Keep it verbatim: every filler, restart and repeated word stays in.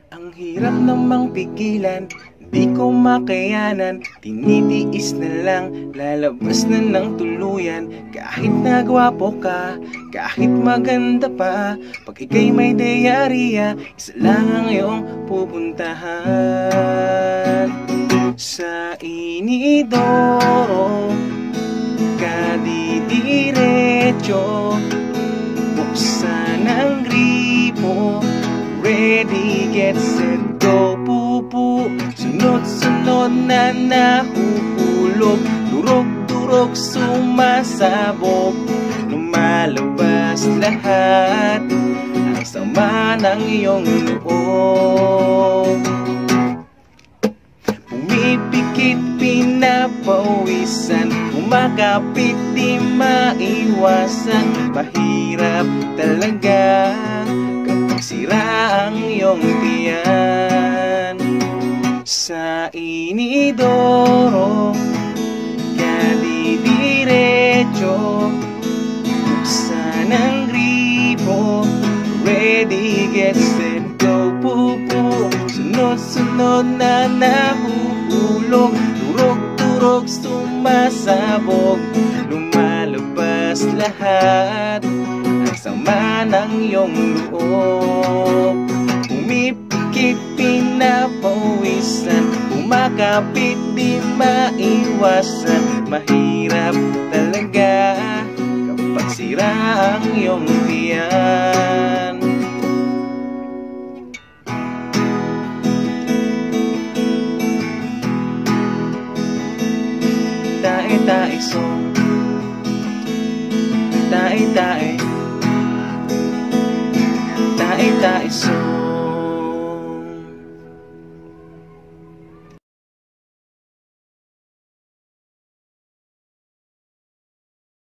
Ang hirap namang pigilan, di ko makayanan. Tinitiis na lang, lalabas na ng tuluyan. Kahit nagwapo ka, kahit maganda pa, pag ika'y may diarrhea, isa lang ang iyong pupuntahan. Sa inidoro, kadidiretso, buksan ang gripo. Ready, get, set, go, pupu. Sunod-sunod na nahuhulog, durog-durog sumasabog. Lumalabas lahat ang sama ng iyong loob. Pumipikit, pinapawisan, kumakapit, di maiwasan. Mahirap talaga kapag sira ang iyong tiyan. Sa inidoro, kadidiretso, buksan ang gripo. Ready, get, set, go, pupu. Sunod-sunod na nahuhulog, durog-durog sumasabog. Lumalabas lahat ang sama ng iyong loob. Pumipikit, pinapawisan, kumakapit, di maiwasan. Mahirap talaga kapag sira ang iyong tiyan. Tae-tae song, tae-tae, tae-tae song.